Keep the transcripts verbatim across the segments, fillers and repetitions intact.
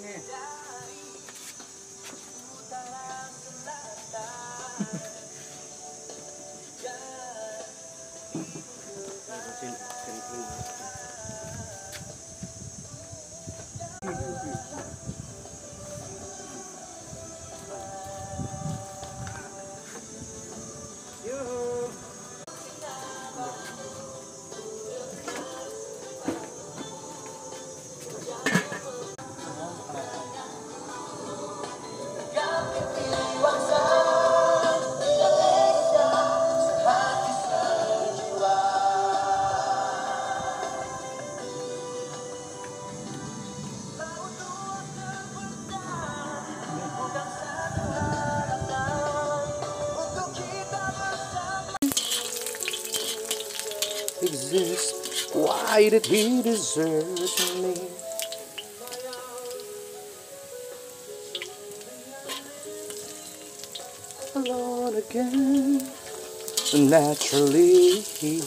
Exist. Why did he desert me? Alone again, naturally.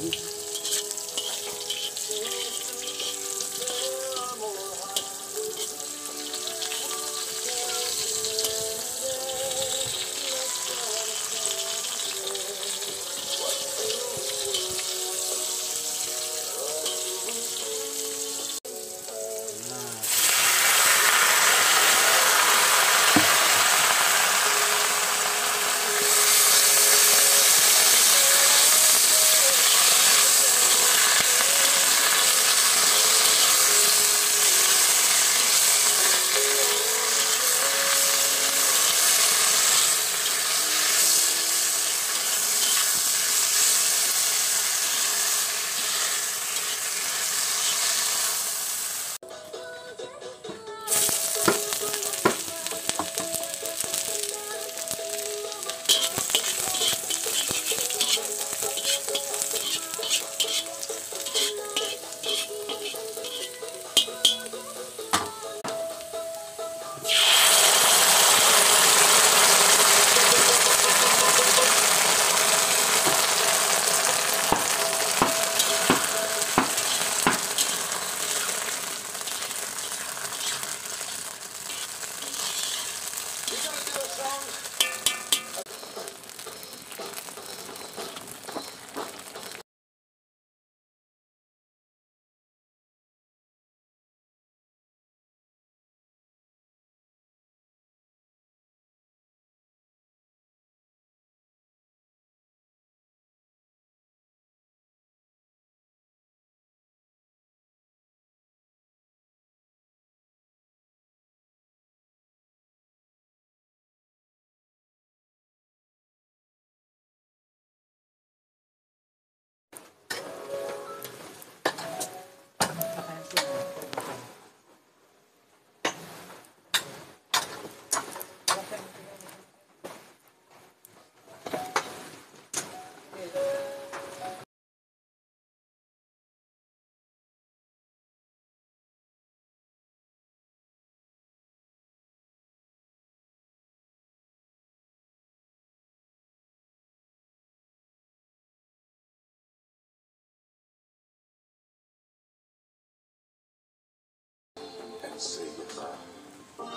And say goodbye.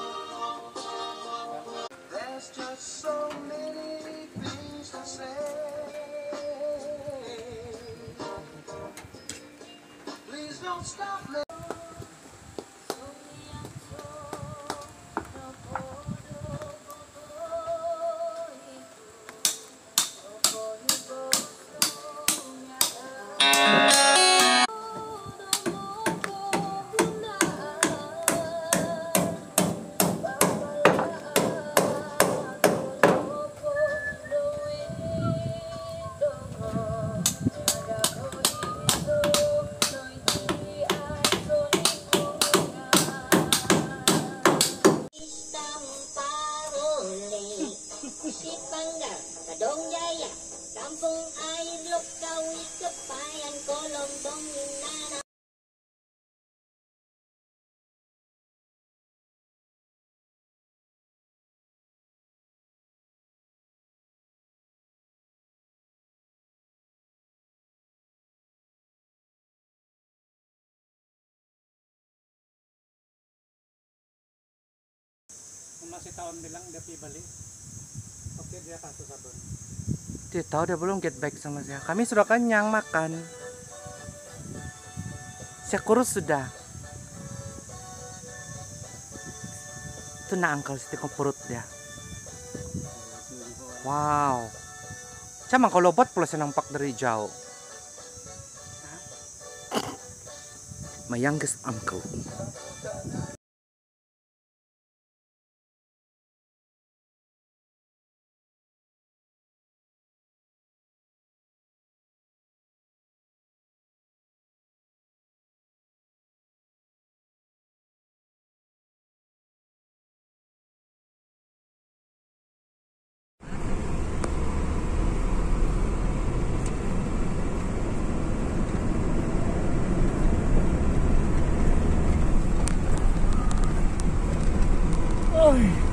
There's just so many things to say. Please don't stop me. masih tahun bilang dia pi balik. Oke dia kasih sabun. Dia tahu dia belum get back sama saya. Kami sudah kenyang makan. Saya kurus sudah. Itu nak angkal setiap perut dia. Wow. Cuma kalau buat pula saya nampak dari jauh. My youngest uncle. Ay.